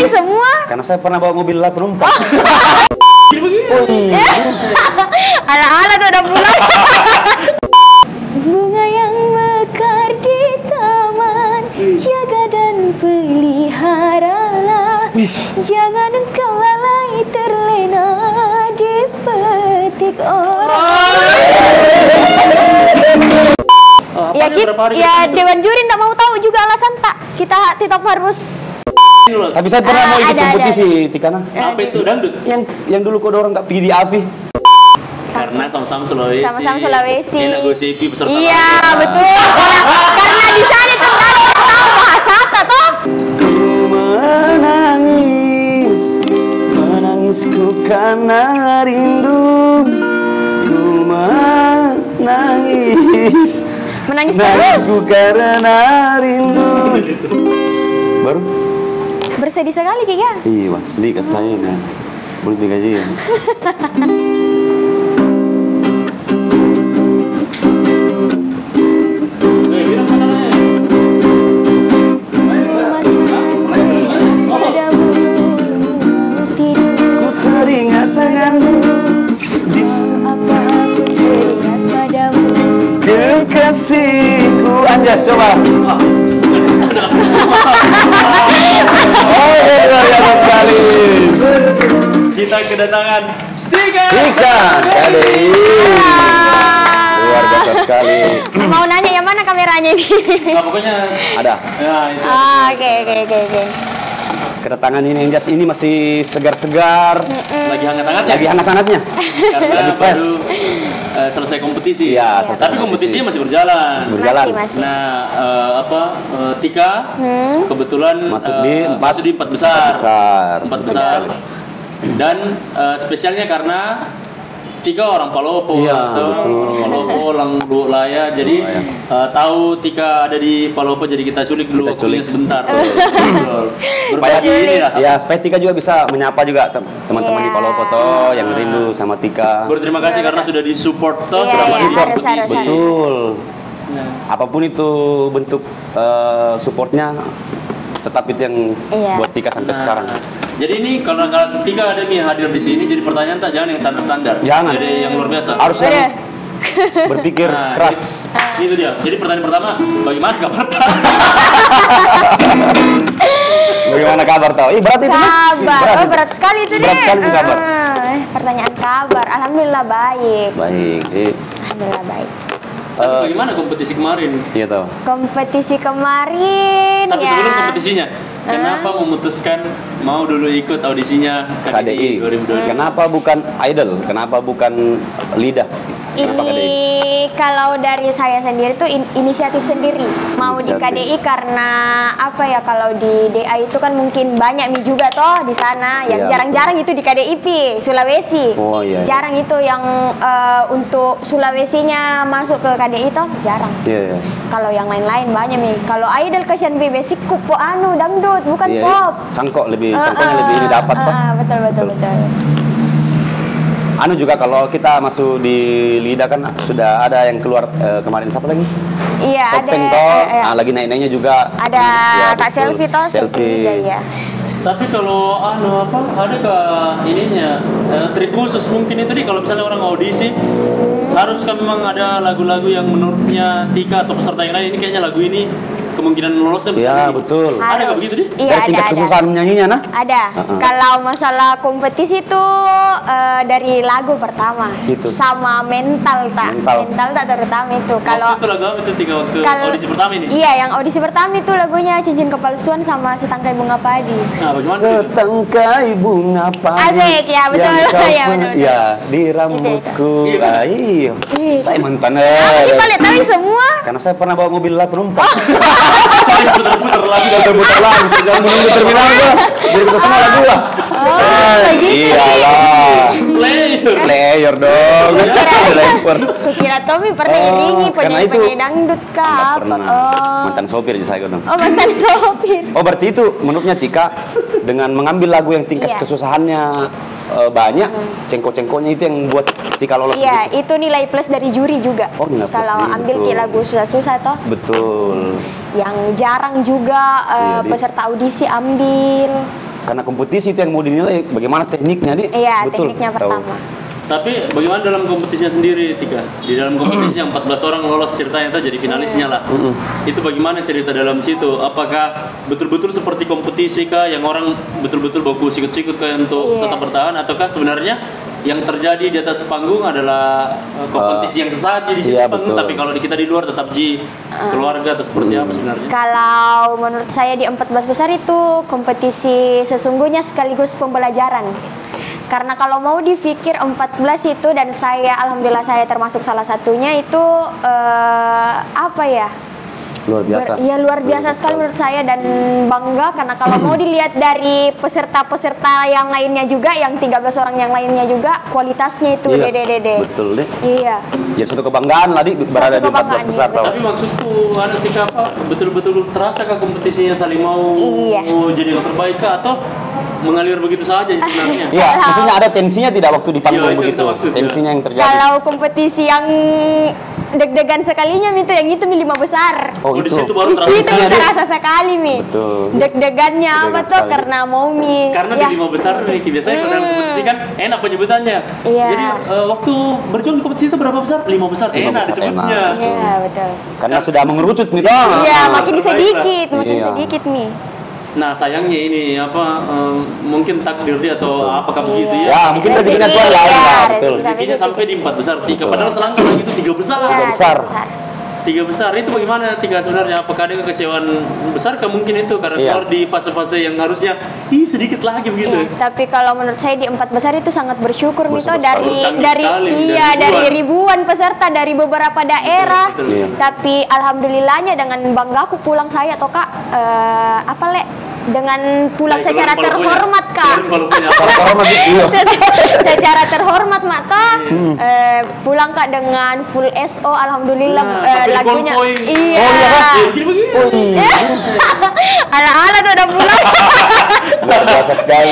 tahu semua? Karena saya pernah bawa mobil penumpang. Ala-ala tuh udah pulang. Bunga yang mekar di taman, jaga dan peliharalah. Jangan engkau lalai terlena dipetik orang. Ya, Dewan Juri nggak mau tahu juga alasan tak. Kita tetap harus. Tapi saya pernah mau ikut kompetisi, Tikana. Apa itu dangdut? Yang dulu kok orang nggak pergi di AVI. Karena sama-sama Sulawesi. Sama-sama Sulawesi. Enak gosipi beserta. Iya, betul. Karena di sana itu kan tahu bahasa toh. Ku menangisku karena rindu. Ku Menangis terus. Ku karena rindu. Baru? Bersedih sekali kayaknya. Iya, Mas. Di kasih saya kan. Belum digaji ya. Ku teringat denganmu. Apa aku teringat padamu. Kekasihku. Anjas, coba. Oh, luar biasa sekali. Kita kedatangan Tika KDI. Luar biasa sekali. Mau nanya yang mana kameranya ini? Nah, pokoknya Ada. ya itu. Oke. Kedatangan ini Anjas ini masih segar-segar. Lagi hangat-hangatnya. Lagi hangat-hangatnya. Karena Lagi fresh. baru selesai kompetisi. Iya, selesai Tapi kompetisi. kompetisinya masih berjalan. Berjalan. Masih. Nah, Tika kebetulan Masuk di empat besar. Empat Empat besar. Dan spesialnya karena Tika orang Palopo, Iya, atau betul. Palopo, orang Laya. Jadi tahu Tika ada di Palopo, jadi kita culik dulu Kita culik. waktunya sebentar. Betul. Supaya Berbagi ini lah. ya, supaya Tika juga bisa menyapa juga teman-teman Iya. di Palopo toh yang rindu sama Tika. Berterima kasih karena sudah disupport toh, Iya, sudah iya, support harus. Betul. Nah, Apapun itu bentuk supportnya, tetap itu yang Iya. buat Tika sampai sekarang. Jadi ini kalau Tika ada nih hadir di sini, jadi pertanyaan tak jangan yang standar-standar. Jangan. Jadi yang luar biasa. Harus Udah. yang berpikir Nah, keras. Itu dia. Jadi pertanyaan pertama, bagaimana kabar Tak? Bagaimana kabar tau? Berat itu. Mas. Kabar, berat sekali itu deh. Berat sekali itu kabar. Pertanyaan kabar, alhamdulillah baik. Baik. Alhamdulillah baik. Tapi bagaimana kompetisi kemarin? Iya tau. Kompetisi kemarin Tapi ya. sebelum kompetisinya, kenapa memutuskan mau dulu ikut audisinya KDI KDI. 2022? Kenapa bukan idol? Kenapa bukan lidah? Kenapa KDI? Ini kalau dari saya sendiri tuh inisiatif sendiri mau di Inisiatif. KDI karena apa ya, kalau di DA itu kan mungkin banyak mie juga toh di sana yang Iya, jarang-jarang itu di KDIP Sulawesi. Oh, iya, iya. Jarang itu yang untuk Sulawesinya masuk ke KDI toh jarang. Iya. Kalau yang lain-lain banyak nih. Kalau idol kasihan basic po anu dangdut bukan Iya, pop. Cangkok cangkoknya lebih ini dapat Pak. Betul. Anu juga kalau kita masuk di lidah kan sudah ada yang keluar kemarin siapa lagi? Iya, ada. Sopeng toh. Lagi naik-naiknya juga. Ada Ya, Kak betul. Selfie toh, selfie. Ya. Tapi kalau ada ke ininya trik khusus mungkin itu nih, kalau misalnya orang audisi haruskah memang ada lagu-lagu yang menurutnya Tika atau peserta yang lain ini kayaknya lagu ini kemungkinan lolosnya besar Iya, ini. betul. Ada nggak begitu nih? Iya, Dari tingkat kesusahan menyanyinya nah? Ada. Kalau masalah kompetisi itu dari lagu pertama Gitu. sama mental tak. Mental. Tak terutama itu. Kalau Waktu itu lagu apa itu Tika waktu kalau- audisi pertama ini? Iya, yang audisi pertama itu lagunya Cincin Kepalsuan sama Setangkai Bunga Padi. Nah, bagaimana itu? Setangkai bunga padi. Asik, ya, betul. yang kau Ya, betul. Ya, di rambutku. Itu. Iya. Ih, Saya mantan. Ini balik tahu semua. Karena saya pernah bawa mobil penumpang. Saya putar-putar lagu. Putar-putar lagu. Jangan menunggu terminal gua. Jadi kita semua lagu lah. kayak gitu. Iyalah. Player. Player dong. Driver. Kukira Tommy pernah Oh, iringi karena itu- penyanyi dangdut kah? Pernah. Oh. Mantan sopir di saya dong. Oh, mantan sopir. Oh, berarti itu menurutnya Tika dengan mengambil lagu yang tingkat Iya. kesusahannya banyak, cengkok-cengkoknya itu yang buat Tika lolos. Iya, begitu? itu nilai plus dari juri juga. Oh, nilai plus Kalau dari, ambil betul. kayak lagu susah-susah toh, Betul. yang jarang juga Iya, peserta audisi ambil. karena kompetisi itu yang mau dinilai bagaimana tekniknya nih. Iya, betul. tekniknya Tahu. pertama. Tapi bagaimana dalam kompetisinya sendiri, Tika? Di dalam kompetisi yang 14 orang lolos ceritanya itu jadi finalisnya lah. Itu bagaimana cerita dalam situ? Apakah betul-betul seperti kompetisi kah yang orang betul-betul baku sikut-sikut kah untuk tetap bertahan, ataukah sebenarnya yang terjadi di atas panggung adalah kompetisi yang sesaji di situ iya, panggung, betul. tapi kalau kita di luar tetap keluarga atau seperti apa sebenarnya? Kalau menurut saya di 14 besar itu kompetisi sesungguhnya sekaligus pembelajaran. Karena kalau mau dipikir 14 itu, dan saya alhamdulillah saya termasuk salah satunya itu apa ya? Luar biasa. Iya, luar biasa sekali menurut saya, dan bangga karena kalau mau dilihat dari peserta-peserta yang lainnya juga, yang 13 orang yang lainnya juga kualitasnya itu Iya, Dede. betul deh. Iya. Jadi suatu kebanggaan lah berada di 14 besar. iya. Tahu. Tapi maksudku, Tika, apa betul-betul terasa kah kompetisinya saling mau jadi yang terbaik kah, atau mengalir begitu saja sebenarnya? Iya, maksudnya ada tensinya tidak waktu di panggung Iya, itu begitu. maksudnya. Tensinya yang terjadi. Kalau kompetisi yang deg-degan sekalinya itu yang itu 5 besar. Oh, di itu. situ baru Di situ terasa. terasa sekali Mi. Betul. Deg-degannya apa Deg-degan tuh sekali. karena mau Mi. Karena ya. di 5 besar nih, biasanya kalau dalam kompetisi kan enak penyebutannya. Iya. Jadi waktu berjuang di kompetisi itu berapa besar? 5 besar, Lima enak besar, disebutnya. enak. Iya, betul. Karena sudah mengerucut nih. Iya, Ah, makin terbaik sedikit, lah. makin Iya. sedikit Mi. Nah sayangnya ini apa mungkin takdir dia atau apakah begitu ya? Ya, mungkin rezekinya Rezeki, Tuhan lain iya, lah, rezeki betul. Rezekinya sampai di 4 besar, 3. Betul. Padahal selangkah lagi itu 3 besar. Iya, Tiga besar. 3 besar itu bagaimana 3 sebenarnya? Apakah ada kekecewaan besar kah mungkin itu karena Iya. keluar di fase-fase yang harusnya sedikit lagi begitu? Iya, tapi kalau menurut saya di 4 besar itu sangat bersyukur Mito Bersyukur dari sekali. dari Canggih sekali, iya dari dari ribuan peserta dari beberapa daerah. Betul, betul. Iya. Tapi alhamdulillahnya dengan banggaku pulang saya toh Kak apa Le dengan pulang Baik, secara kalau punya. terhormat Kak. Kalau punya. Hormat iya. Secara terhormat Mata pulang Kak dengan full SO alhamdulillah Nah, sampai lagunya dikonvoy. iya. Oh, iya, Kak. Begini-begini. Oh, iya. Ala-ala tuh udah pulang. Luar biasa sekali.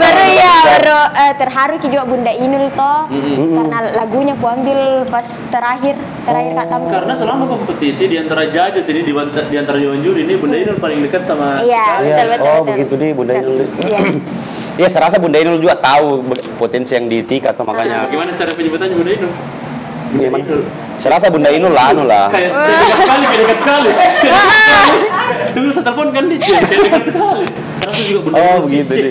baru terharu ki juga Bunda Inul toh karena lagunya ku ambil pas terakhir Kak tampil. Karena selama kompetisi di antara judges ini di antara dewan juri ini Bunda Inul paling dekat sama Iya, Iya. betul. Oh, begitu deh Bunda Betul. Inul. Iya. Iya, saya rasa Bunda Inul juga tahu potensi yang di Tika atau makanya. Bagaimana cara penyebutannya Bunda Inul? Gimana? Saya rasa Bunda Inul lah anu lah. Kayak dekat sekali. Tunggu saya telepon kan dia kayak dekat sekali. Saya rasa juga Bunda Oh, Inul begitu sih. deh.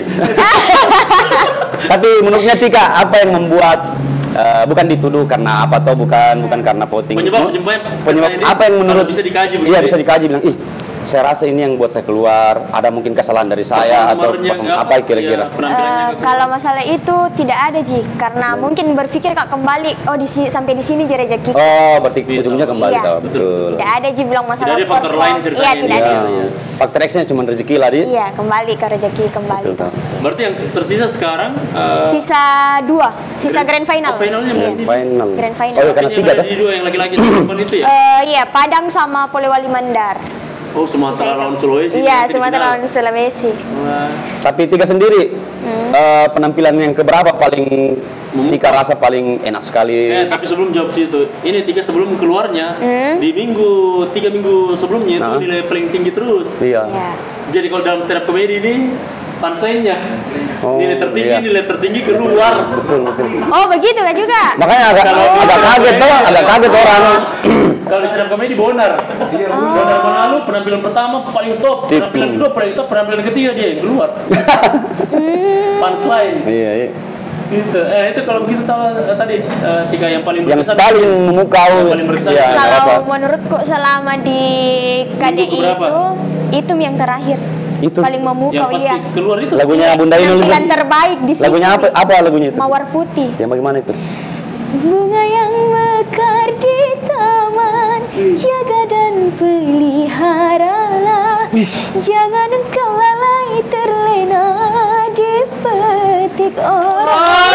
Tapi menurutnya Tika, apa yang membuat bukan dituduh karena apa atau bukan karena voting. Penyebab apa yang menurut bisa dikaji begitu. Iya, bisa dikaji bilang, "Ih, saya rasa ini yang buat saya keluar, ada mungkin kesalahan dari saya atau Performernya apa kira-kira." ya, penampilannya nggak Kalau masalah itu tidak ada Ji, karena mungkin berpikir Kak kembali, sampai di sini jadi rezeki. Oh, berarti ujungnya kembali Iya. tahu, betul. Tidak ada Ji bilang masalah Tidak ada faktor perform. lain ceritanya Iya, ini. tidak ada. Iya. Iya. Faktor X-nya cuma rezeki lah, Di. Iya, kembali ke rezeki kembali. Betul, Toh. tahu. Berarti yang tersisa sekarang Sisa 2, sisa grand final. Oh, finalnya Iya. berarti. Final. Grand final. Oh, iya, karena yang 3 ada dah. di 2 yang laki-laki dan perempuan itu ya? Iya, Padang sama Polewali Mandar. Oh, Sumatera Sisa itu. lawan Sulawesi. Iya, nanti di Sumatera final. lawan Sulawesi. Wah. Tapi Tika sendiri penampilan yang keberapa paling Tika rasa paling enak sekali? Tapi sebelum jawab situ, ini 3 sebelum keluarnya di 3 minggu sebelumnya itu Nah. nilai paling tinggi terus. Iya. Iya. Jadi kalau dalam stand up comedy ini punchline-nya Oh, nilai iya. tertinggi keluar. Betul. Oh, begitu kan juga? Makanya agak kaget tuh, agak kaget orang. Kalau di stand up comedy Bonar. Bonar Manalu penampilan pertama paling top, Tip. penampilan kedua paling top, penampilan ketiga dia yang keluar. Punchline. Iya, iya. Gitu. Itu kalau begitu tahu tadi Tika yang paling Yang berkesan. paling memukau. Yang paling berkesan. Iya, Kalau rasa. menurutku selama di KDI keberapa? itu yang terakhir. Itu. Paling yang memukau pasti iya. keluar itu. Lagunya Bunda Inul itu. Penampilan terbaik di situ. Lagunya apa lagunya itu? Mawar Putih. Yang bagaimana itu? Bunga yang mekar di taman, jaga dan peliharalah. Jangan engkau lalai terlena dipetik orang.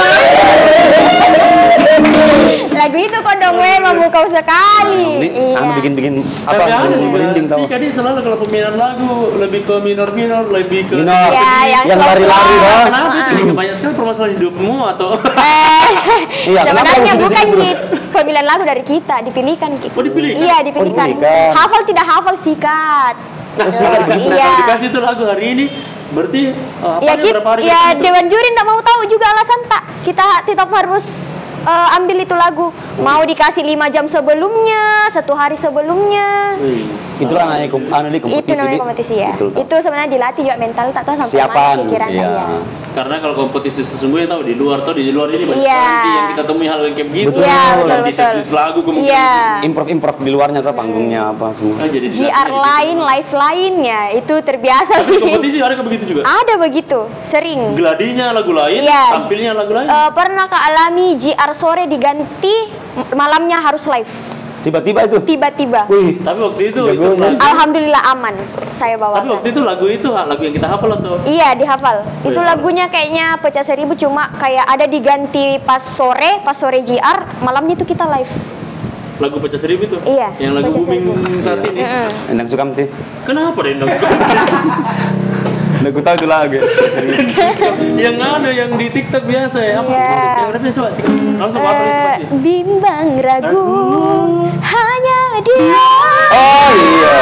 Lagu itu kondong gue memukau sekali. Anu bikin Tapi apa? aneh Bikin merinding tahu. Tika dia selalu kalau pemilihan lagu lebih ke minor-minor, lebih ke Minor. Ya, Yang slow-slow. lari-lari dah. Kenapa itu Tika? Banyak sekali permasalahan hidupmu atau Iya, kenapa Sebenarnya harus bukan disebut? di pemilihan lagu dari kita, dipilihkan. Oh, dipilihkan? Iya, dipilihkan. dipilihkan. Hafal tidak hafal sikat. Nah, sikat begitu. kalau dikasih itu lagu hari ini Berarti Ya, berapa hari? ya Dewan Juri nggak mau tahu juga alasan tak. Kita tetap harus ambil itu lagu. Mau dikasih 5 jam sebelumnya, 1 hari sebelumnya. Itu namanya kompetisi. Itu namanya kompetisi ya. Betul. Itu sebenarnya dilatih juga mental tak tahu sampai Siapan, mana pikiran tak iya. ya. Karena kalau kompetisi sesungguhnya tahu di luar ini banyak Iya. nanti yang kita temui hal yang kayak begitu. Iya, Dan betul, di setlist lagu kemudian. Iya. Improv di luarnya tuh panggungnya apa semua. Jadi GR lain, live lainnya itu terbiasa. Tapi kompetisi ada kayak begitu juga. Ada begitu, sering. Gladinya lagu lain, Iya. tampilnya lagu lain. Pernah Kak alami GR sore diganti, malamnya harus live. Tiba-tiba itu. Tiba-tiba. Wih. Tapi waktu itu Jagonya. Alhamdulillah aman saya tapi bawakan. waktu itu lagu yang kita hafal atau? Iya dihafal. Itu iya. lagunya kayaknya pecah 1000 cuma kayak ada diganti pas sore GR, malamnya itu kita live. Lagu Pecah 1000 itu? Iya, Yang lagu Pecah booming 1000. saat ini. Endang suka mti. Kenapa deh dong? Udah gue tahu itu lagu. Yang ada yang di TikTok biasa ya. Apa? Iya. Yang refnya coba langsung apa itu pasti? Bimbang ragu hanya dia. Oh iya.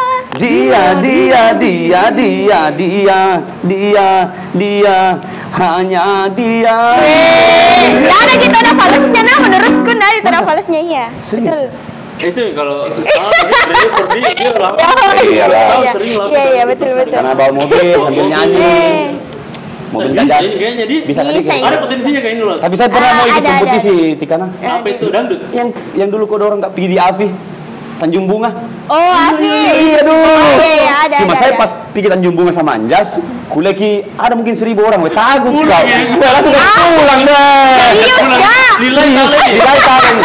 Dia hanya dia. Nggak ada kita ada falesnya nah menurutku nah itu ada falesnya iya. Serius? Betul. Itu kalau dia lah. Iyalah. Tahu sering lah. Iya betul. Karena bawa mobil sambil nyanyi. Mobil Bisa dadak. ini kayaknya di Bisa tadi. Bisa, ada potensinya kayak ini loh. Tapi saya pernah mau ikut ada. kompetisi Tikana. Apa itu dangdut? Yang dulu kok orang tak pergi di Avi. Tanjung Bunga. Oh Afi. Iya dulu. Iya ada. Cuma saya ada. pas pergi Tanjung Bunga sama Anjas, kuleki ada mungkin 1000 orang, gue takut Pulang kau. ya? Gue langsung pulang deh. Serius ya? Serius, nilai tahun.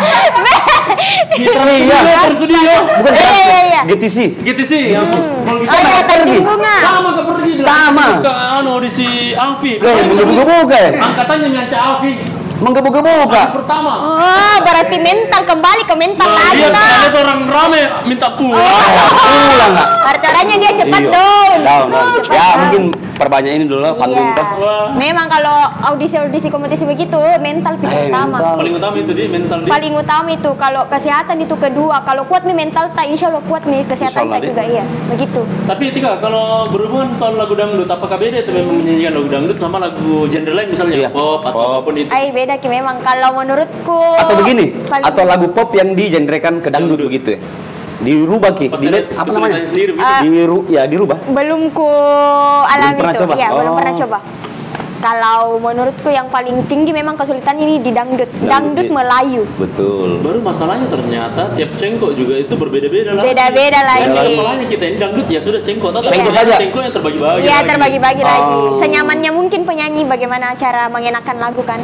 Iya. Tersedia. Bukan Iya. GTC. GTC. Kalau gitu Oh ya Tanjung Bunga. sama gak pergi. Sama. Ke audisi Afi. Menggebu-gebu ya? Angkatannya nyanca Afi. Menggebu-gebu kak. Pertama. Oh berarti mental kembali ke mental lagi Dia nah. ada orang rame minta pulang. Pulang kak. Artinya dia cepat Iya. down. Down. Ya mungkin perbanyak ini dulu lah panggung Iya. toh. Memang kalau audisi kompetisi begitu mental pertama. mental. Paling utama itu dia mental dia. Paling utama itu kalau kesehatan itu kedua. Kalau kuat nih mental tak insya Allah kuat nih kesehatan Insya Allah tak deh. juga iya begitu. Tapi Tika, kalau berhubungan soal lagu dangdut, apakah beda itu memang menyanyikan lagu dangdut sama lagu genre lain misalnya Iya. pop atau Pop. apapun itu? Ay beda ki memang kalau menurutku. Atau begini, paling- atau lagu pop yang digenrekan ke dangdut begitu ya. Dirubah ki, Pasti ada apa namanya? kesulitannya sendiri begitu. Dirubah. belum ku alami pernah itu. coba? Iya belum Oh. pernah coba. Kalau menurutku yang paling tinggi memang kesulitan ini di dangdut. Dangdut iya. Melayu. Betul. Baru masalahnya ternyata tiap cengkok juga itu berbeda-beda lah. Beda-beda Dan lagi. masalahnya kita ini dangdut ya sudah cengkok. Tapi Cengkok ada saja. Cengkok yang terbagi-bagi. Iya lagi. terbagi-bagi lagi. Oh. Senyamannya mungkin penyanyi bagaimana cara mengenakan lagu kan.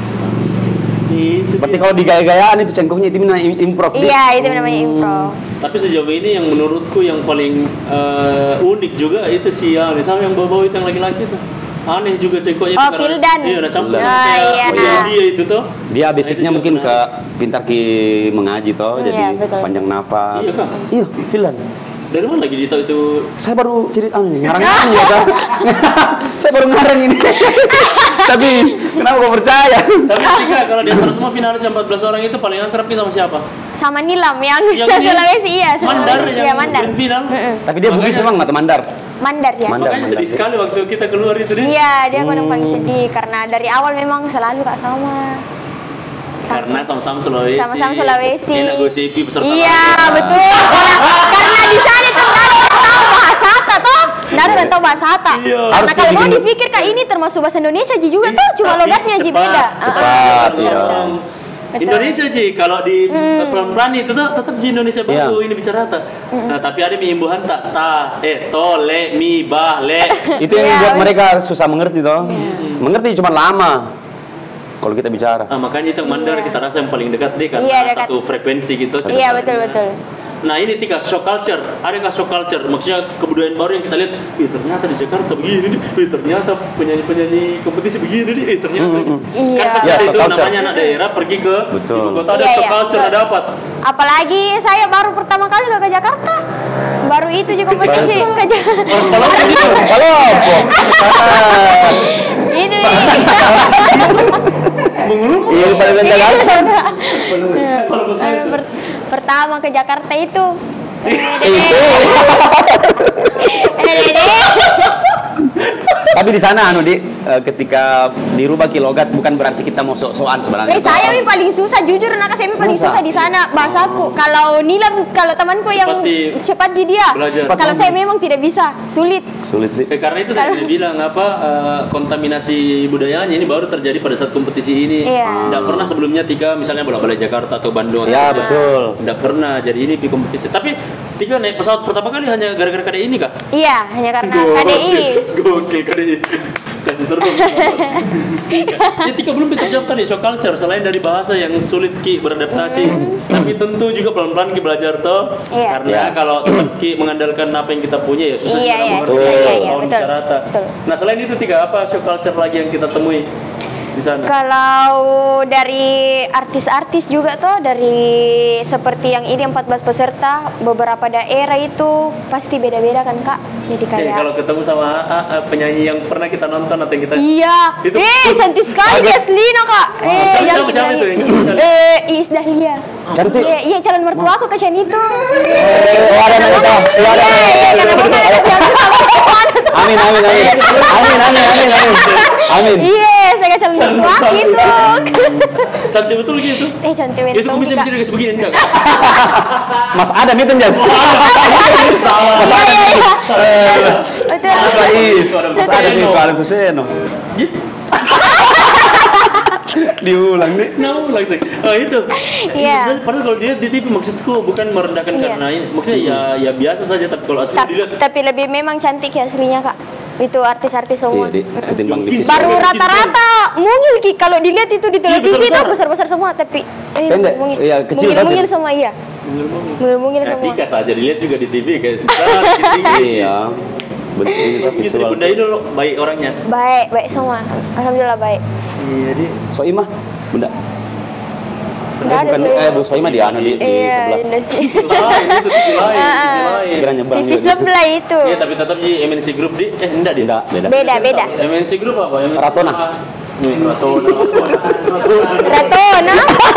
Itu Berarti dia. kalau di gaya-gayaan itu cengkoknya itu namanya improv. Dik. Iya itu namanya improv. Tapi sejauh ini yang menurutku yang paling unik juga itu si sama yang bawa-bawa itu yang laki-laki tuh. Aneh juga cengkoknya Oh, itu karena- Fildan. Iya, udah campur. Fildan. Ah, iya, nah. Dia itu tuh. Dia Nah, basicnya itu mungkin juga ke menarik. pintar ki mengaji toh, Iya, jadi betul. panjang nafas. Iya, Kak. Iya, Finland. Dari mana lagi dia tahu itu? Saya baru cerita nih, ngarang-ngarang ya kan. Saya baru ngarang ini. Tapi kenapa kau percaya? Tapi Tika, kalau di antara semua finalis yang 14 orang itu paling akrab nih sama siapa? Sama Nilam yang Yang Sulawesi iya Mandar Sulawesi yang iya Mandar. grand final. Tapi dia Bugis memang mata mandar. Mandar ya. Mandar. Makanya sedih sekali waktu kita keluar itu dia. Iya dia yang paling sedih karena dari awal memang selalu Kak sama. Karena sama-sama Sulawesi. Sama-sama Sulawesi. Enak gosipi beserta Iya lagu. betul karena di sana itu nggak ada yang tahu bahasa Hatta toh nggak ada yang tahu bahasa Hatta Iya. karena Harus kalau mau dibikin- dipikir Kak ini termasuk bahasa Indonesia Ji juga tuh cuma Tapi logatnya Ji cepat, beda. cepat, iya. Betul. Indonesia Ji, kalau di pelan-pelan itu tetap Ji Indonesia baku Iya. ini bicara ta. Nah, tapi ada imbuhan tak to le mi ba le. Itu yang Iya. buat mereka susah mengerti toh. Mengerti cuma lama. Kalau kita bicara. Nah, makanya itu yang Mandar kita rasa yang paling dekat deh karena Iya, dekat. satu frekuensi gitu. Iya betul betul. Nah ini Tika, shock culture. Adakah shock culture? Maksudnya kebudayaan baru yang kita lihat, ternyata di Jakarta begini nih, ternyata penyanyi-penyanyi kompetisi begini nih, ternyata. Iya. Kan pasti Ya, ada shock itu culture. namanya anak daerah pergi ke Betul. ibu kota ada Iya, shock iya, culture, betul. ada apa? Apalagi saya baru pertama kali ke Jakarta. Baru itu juga kompetisi ke Jakarta. Kalau begitu, Kalau apa? Itu. Iya, di paling Jakarta. kalau ke saya itu. Pertama ke Jakarta itu. Itu. Tapi di sana ketika dirubah kilogat bukan berarti kita mau sok-sokan sebenarnya. Saya yang paling susah, jujur anak saya paling Masa? susah di sana bahasaku. Kalau Nilam, kalau temanku yang cepat di dia. belajar. Kalau saya memang tidak bisa, sulit. Sulit nih. Karena itu tadi dia bilang kontaminasi budayanya ini baru terjadi pada saat kompetisi ini. Iya. Tidak pernah sebelumnya Tika misalnya bola-bola Jakarta atau Bandung. Ya betul. Tidak pernah. Jadi ini di kompetisi. Tapi Tika naik pesawat pertama kali hanya gara-gara KDI ini kah? Iya, hanya karena KDI. Gokil KDI. Kasih terbang. Ya, Tika belum terjawab tadi shock culture selain dari bahasa yang sulit Ki beradaptasi, tapi tentu juga pelan-pelan Ki belajar toh. Iya. Karena kalau tetap Ki mengandalkan apa yang kita punya ya susah Iya, kita iya, mengerti susah, iya, iya, lawan betul, rata. betul. Nah, selain itu Tika, apa shock culture lagi yang kita temui di sana? Kalau dari artis-artis juga tuh, dari seperti yang ini 14 peserta, beberapa daerah itu pasti beda-beda kan Kak. Jadi kayak Kalau ketemu sama penyanyi yang pernah kita nonton atau yang kita iya, Itu- cantik sekali dia Selina Kak. siapa- Yang siapa kita itu yang lihat. cantik? Iis Dahlia. Cantik. Iya, calon mertua aku kasihan itu. Oh, ada. Iya, karena bukan ada siapa sama teman. Amin. Amin. Iya, saya calon mertua aku itu. cantik betul gitu. Cantik Itu betul. kumisnya Kak. bisa dikasih begini enggak? Mas Adam itu Jas. Salah. Iya. Betul. Mas Adam itu Adam Huseno. Diulang nih. Langsung. Oh itu. Iya. Padahal kalau dia di TV maksudku bukan merendahkan Iya. karena ini. Maksudnya ya biasa saja tapi kalau asli dilihat Tapi lebih memang cantik ya aslinya Kak. Itu artis-artis semua. Iya, ketimbang di Baru rata-rata mungil Ki, kalau dilihat itu di televisi itu besar-besar. besar-besar semua, tapi Pendek. Iya, kecil mungil tapi- semua iya. Mungil semua. Tika saja dilihat juga di TV kayak Iya. Betul itu Gitu visual. Bunda itu baik orangnya. Baik semua. Alhamdulillah baik. Iya dia. Soimah, Bunda. Enggak ada Bukan, Soimah. Bu Soimah di Iya, sebelah. ini sih. Lain itu TV lain. Segera nyebrang. TV juga. sebelah itu. Iya tapi tetap di MNC Group di enggak dia. Enggak, beda. Beda. MNC Group apa? MNC Ratona. Ratona. Ratona.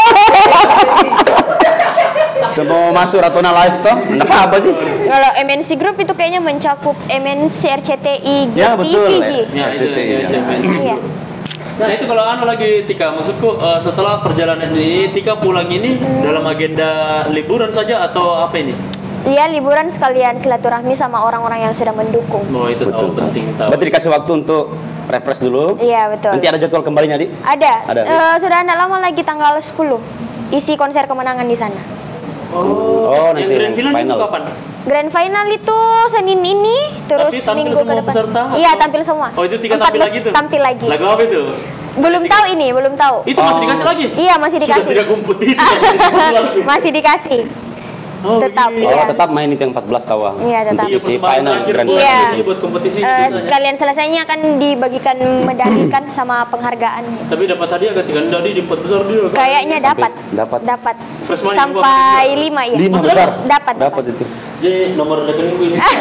Semua masuk Ratona Live toh? Kenapa apa sih? Kalau MNC Group itu kayaknya mencakup MNC RCTI Ya, betul. TVG. Ya itu RCTI, ya. Iya. Nah itu kalau lagi Tika, maksudku setelah perjalanan ini Tika pulang ini dalam agenda liburan saja atau apa ini? Iya, liburan sekalian silaturahmi sama orang-orang yang sudah mendukung. Oh itu tahu penting tahu. Berarti dikasih waktu untuk refresh dulu. Iya, betul. Nanti ada jadwal kembalinya, Di? Ada. Ada. Sudah tidak lama lagi tanggal 10. Isi konser kemenangan di sana. Oh, yang nanti grand final final. itu kapan? Grand final itu Senin ini, terus Tapi tampil minggu semua ke depan. peserta? Iya, tampil semua. Oh itu Tika tampil 14 lagi tuh? Tampil lagi. Lagu apa itu? Belum tahu ini, belum tahu. Itu masih dikasih lagi? Iya, masih Sudah dikasih. tidak kompetisi. masih Masih dikasih. Oh, Tetap, begini. iya. Oh, tetap main itu yang 14 tahu. Iya, tetap. Iya, Untuk isi persembahan final terakhir grand buat Iya. ini, buat kompetisi Sekalian selesainya akan dibagikan medali kan sama penghargaan. Tapi dapat hadiah gak Tika? Enggak di 4 besar dia. Kayaknya dapat. dapat. First money Sampai 5 ya. 5 besar. Dapat. Dapat itu. Jadi nomor rekeningku ini.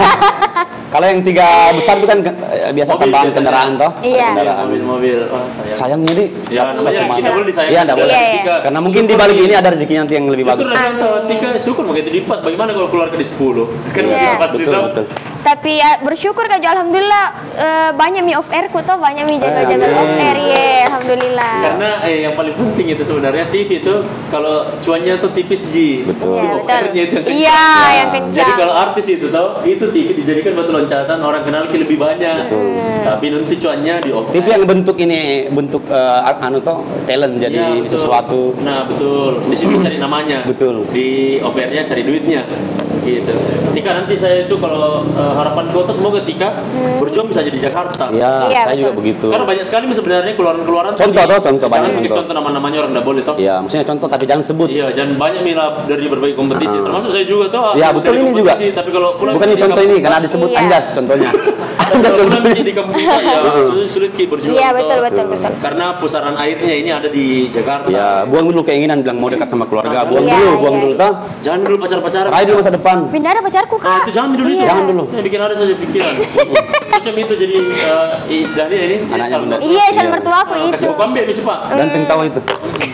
Kalau yang 3 besar itu kan biasa Mobil tambahan biasanya. kendaraan toh? Iya. Kendaraan. Mobil. Wah, sayang. Sayangnya di Ya, namanya kita boleh disayangkan. Iya, enggak boleh. Iya, iya. Karena mungkin di balik ini ada rezeki nanti yang lebih bagus. Justru dari Tika syukur makanya itu lipat. Bagaimana kalau keluar ke di 10? Kan Iya. kita pasti Betul, tahu. betul. Tapi ya bersyukur Kak Jo, alhamdulillah banyak mie off air ku tuh, banyak mie jadwal-jadwal Amin. off air ya, alhamdulillah. Karena yang paling penting itu sebenarnya TV itu kalau cuannya tuh tipis Ji. Betul. Iya, Off betul. air-nya itu yang kencang. Iya, yang kencang. Jadi kalau artis itu tau, itu TV dijadikan batu loncatan orang kenal ki lebih banyak. Tapi nanti cuannya di off TV yang bentuk ini bentuk anu toh talent jadi Iya, betul. sesuatu. Nah betul, di sini cari namanya. Betul. Di offernya cari duitnya. Gitu. Tika nanti saya itu kalau harapan kota semoga Tika berjuang bisa jadi Jakarta. Ya, Iya, saya juga betul. begitu. Karena banyak sekali sebenarnya keluaran-keluaran. Contoh tapi toh, contoh, banyak jangan contoh. contoh nama-namanya orang nggak boleh toh. Ya, maksudnya contoh tapi jangan sebut. Iya, jangan banyak milap dari berbagai kompetisi. Termasuk saya juga toh. Ya, aku betul dari ini juga. kompetisi, Tapi kalau pulang Bukan ini di contoh ini kampung- karena disebut Iya. Anjas contohnya. Anjas Kalau pulang contohnya. di kampung kita, ya sulit ki berjuang. Iya, toh. betul, betul, betul. Karena pusaran airnya ini ada di Jakarta. Ya, buang dulu keinginan bilang mau dekat sama keluarga. Buang Iya, buang iya. dulu toh. Jangan dulu pacar-pacaran. Raih dulu masa depan. Pindah ada pacarku Nah, Kak. itu jangan dulu itu. Iya. Jangan dulu. Bikin ada saja pikiran. Macam itu jadi istilahnya ini. Anaknya calon Bunda. Iya, calon Iya. mertua aku itu. Kasih aku ambil nih cepat. Ganteng tahu itu.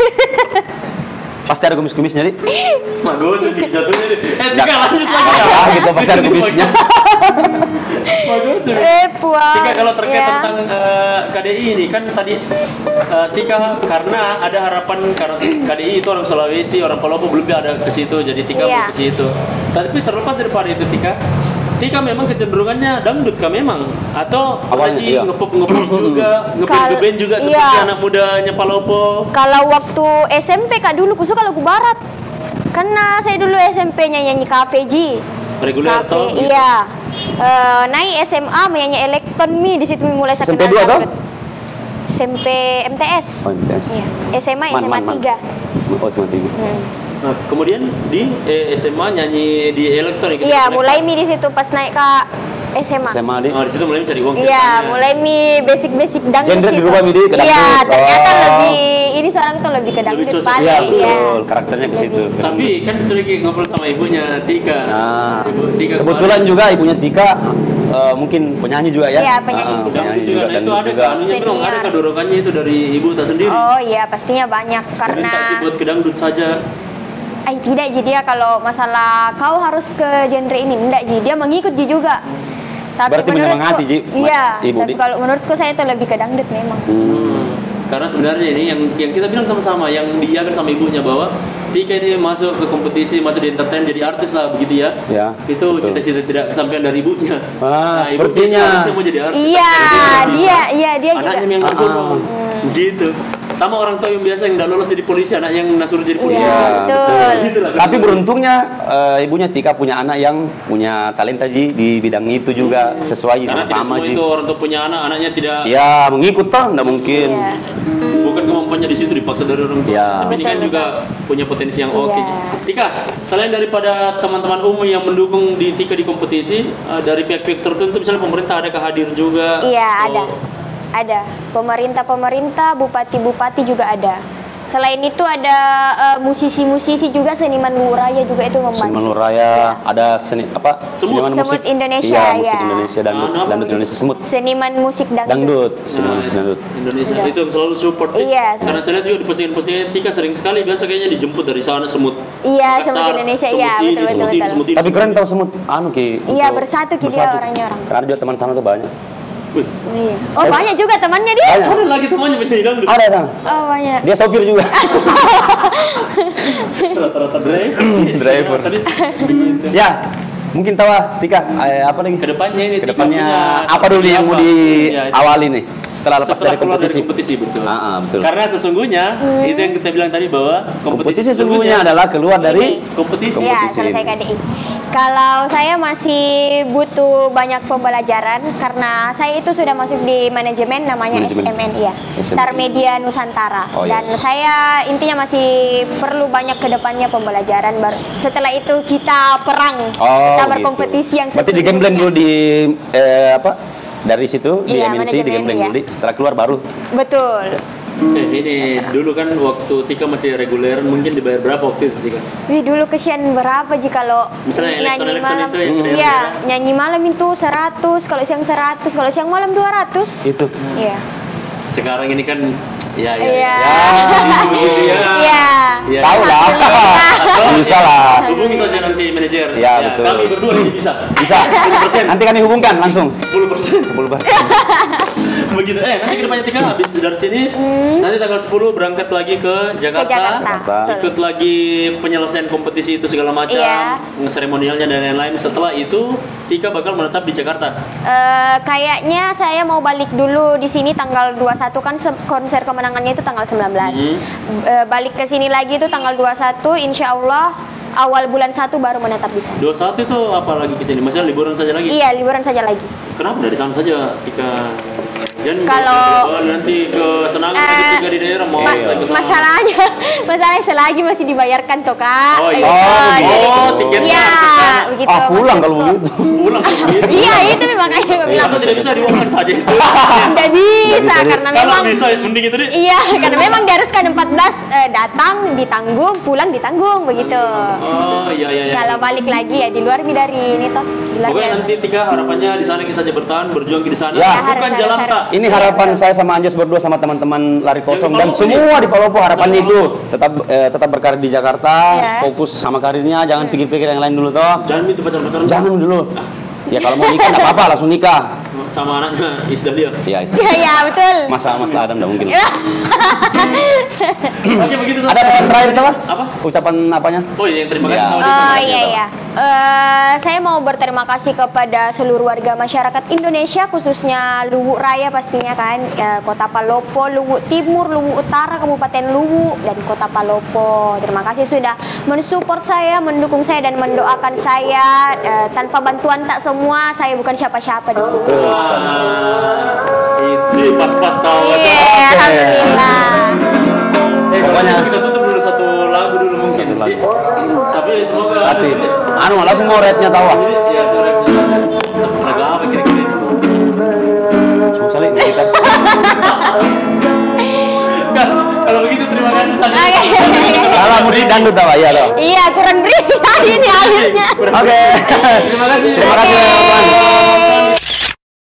Pasti ada kumis-kumisnya, Di. Mak gue sedih jatuhnya deh. Tika Nggak. lanjut lagi. Ya, gitu pasti ada kumisnya. Bagus. Puan. Tika, kalau terkait ya. tentang KDI ini kan tadi Tika karena ada harapan karena KDI itu orang Sulawesi, orang Palopo belum ada ke situ, jadi Tika mau ke situ. Tapi terlepas daripada itu Tika memang kecenderungannya dangdut kah memang? Atau lagi ngepop juga, ngeband juga seperti anak mudanya Palopo? Kalau waktu SMP Kak dulu kusuka lagu barat. Karena saya dulu SMP-nya nyanyi kafe Ji. Reguler toh? Iya. Naik SMA menyanyi elektron di situ mulai saya SMP kenal 2 toh? SMP MTS. Oh, MTS. Iya. SMA 3. Oh, SMA 3. Nah, kemudian di SMA nyanyi di elektronik. Iya, mulai di situ pas naik ke SMA. SMA di. Oh, di situ mulai mencari uang. Iya, mulai basic dangdut Genre situ. dirubah ke dangdut. Iya, ternyata lebih ini seorang tuh lebih ke dangdut cocok. paling. Iya, betul. Karakternya ke situ. Tapi kan sudah ngobrol sama ibunya Tika. Nah, Ibu Tika kebetulan juga ibunya Tika mungkin penyanyi juga ya. Iya, penyanyi juga. Dangdut juga. Nah, itu ada kan ada kedorongannya itu dari ibu tak sendiri. Oh iya, pastinya banyak karena buat ke dangdut saja. tidak jadi dia kalau masalah kau harus ke genre ini enggak jadi dia mengikut Ji juga. Tapi berarti menyemangati Ji. Iya, Ibu tapi kalau menurutku saya itu lebih ke dangdut memang. Karena sebenarnya ini yang kita bilang sama-sama, yang diiakan sama ibunya bahwa Tika ini masuk ke kompetisi, masuk di entertain jadi artis lah begitu ya. Ya. Itu cita-cita tidak kesampaian dari ibunya. Sepertinya. Ibu mau jadi artis. Iya, dia juga. Anaknya yang ngomong. Gitu. Sama orang tua yang biasa yang udah lolos jadi polisi, anak yang nasuruh jadi polisi. Iya, betul. Gitu lah. Tapi beruntungnya ibunya Tika punya anak yang punya talenta Ji di bidang itu juga sesuai Karena tidak sama semua Ji. itu orang tua punya anak, anaknya tidak. Ya mengikut toh, enggak mungkin. Iya. Bukan kemampuannya di situ dipaksa dari orang tua. Ya. Tapi ini kan Betul, juga punya potensi yang oke. Iya. Tika, selain daripada teman-teman umum yang mendukung di Tika di kompetisi, dari pihak-pihak tertentu misalnya pemerintah ada hadir juga? Iya, ada. Pemerintah, bupati-bupati juga ada. Selain itu ada musisi-musisi juga, seniman luraya juga itu membantu. Seniman luraya, ada seniman Semut musik Indonesia, iya, musik ya. Indonesia dan dangdut Indonesia semut. Seniman musik Dangdut, seniman Nah, musik dangdut. Indonesia Iya. itu yang selalu support. Iya, Karena saya lihat juga di postingan-postingan Tika sering sekali biasa kayaknya dijemput dari sana semut. Iya, Makassar, Semut Indonesia, semut iya, ini, betul, semut betul, ini, betul. semut ini. Tapi keren tau semut Ki. Iya, untuk- bersatu Ki dia orang. Karena dia teman sana tuh banyak. Wih, Iya. Oh, banyak juga temannya dia. Banyak. ada lagi temannya penyanyi dangdut. Ada sana. Oh, banyak. Dia sopir juga. Rata-rata driver. Driver. Tadi begitu. Ya, mungkin tahu Tika apa lagi? Kedepannya ini Tika Kedepannya punya apa dulu yang mau apa? Iya, itu. diawali nih setelah lepas Setelah dari keluar kompetisi? kompetisi betul. Betul. Karena sesungguhnya itu yang kita bilang tadi bahwa Kompetisi sesungguhnya adalah keluar dari kompetisi. Iya, kompetisi. selesai KDI. Kalau saya masih butuh banyak pembelajaran karena saya itu sudah masuk di manajemen namanya Manajemen. SMN ya, SMN. Star Media Nusantara. Oh, iya. Dan saya intinya masih perlu banyak kedepannya pembelajaran. Setelah itu kita perang, kita berkompetisi yang Berarti di Gembleng dulu di dari situ di Iya, MNC di manajemen, Gembleng iya. dulu. Setelah keluar baru. Betul. Ini dulu kan waktu Tika masih reguler mungkin dibayar berapa waktu itu Tika? Wih, dulu kesian berapa jika kalau Misalnya nyanyi elektron malam. itu yang daerah-daerah. Iya, nyanyi malam itu 100, kalau siang 100, kalau siang malam 200. Itu. Iya. Sekarang ini kan ya Iya. begitu ya. Iya. Ya. Tahu lah. Bisa lah. Hubungi saja nanti manajer. Ya, betul. Kami berdua ini bisa. Bisa. 10%. Nanti kami hubungkan langsung. 10%. 10%. Begitu. Nanti kedepannya Tika habis dari sini nanti tanggal 10 berangkat lagi ke Jakarta. Jakarta. Ikut lagi penyelesaian kompetisi itu segala macam, Iya. seremonialnya dan lain-lain. Setelah itu Tika bakal menetap di Jakarta. Kayaknya saya mau balik dulu di sini tanggal 21 kan konser kemenangannya itu tanggal 19. Balik ke sini lagi itu tanggal 21, insya Allah awal bulan 1 baru menetap di sana. 21 itu apa lagi ke sini? Maksudnya liburan saja lagi? Iya, liburan saja lagi. Kenapa dari sana saja Tika? Jangan Kalau- nanti ke Senangan lagi Tika di daerah mau lagi ke sana. Masalahnya selagi masih dibayarkan toh Kak. Oh, iya. Tiketnya Iya, harus ke sana. begitu. Pulang kalau maksudku. begitu. Pulang ke begitu. Iya, itu memang kayak bilang. Atau tidak bisa diuangkan saja itu. Tidak bisa Nggak bisa, karena Kalau memang bisa mending itu deh. iya, karena memang diharuskan 14 datang ditanggung, pulang ditanggung begitu. Oh iya. Kalau balik lagi ya di luar dari ini toh. Di luar Pokoknya dari- nanti Tika harapannya di sana saja bertahan, berjuang di sana. Ya. Bukan Harus, jalan harus. tak. Ini harapan saya sama Anjas berdua sama teman-teman lari kosong Yang dan di Palopo semua di Palopo harapannya Sama itu tetap berkarir di Jakarta, Ya. fokus sama karirnya, jangan pikir-pikir yang lain dulu toh. Jangan itu pacaran-pacaran. Jangan dulu. Ya kalau mau nikah nggak apa-apa, langsung nikah. Sama anaknya Isdahlia. Ya, Iya, iya, betul. Mas Adam nggak mungkin. Oke, begitu saja. Ada pesan terakhir apa? Apa? Ucapan apanya? Oh iya, terima kasih. Ya. Maudi. Oh iya iya. Saya mau berterima kasih kepada seluruh warga masyarakat Indonesia, khususnya Luwu Raya pastinya kan, Kota Palopo, Luwu Timur, Luwu Utara, Kabupaten Luwu, dan Kota Palopo. Terima kasih sudah mensupport saya, mendukung saya, dan mendoakan saya. Tanpa bantuan tak semua, saya bukan siapa-siapa di sini. Itu pas-pas tahu. Iya, alhamdulillah. Pokoknya Kita tutup dulu satu lagu dulu mungkin. Tapi semoga. Tapi, langsung mau rate-nya tahu. Ya, sudah. Lagu apa kira-kira? Susah nih kita. Kalau begitu terima kasih saja. Salah musik dangdut tahu ya, tahu. Iya, kurang beri ini akhirnya. Oke. Terima kasih. Terima kasih.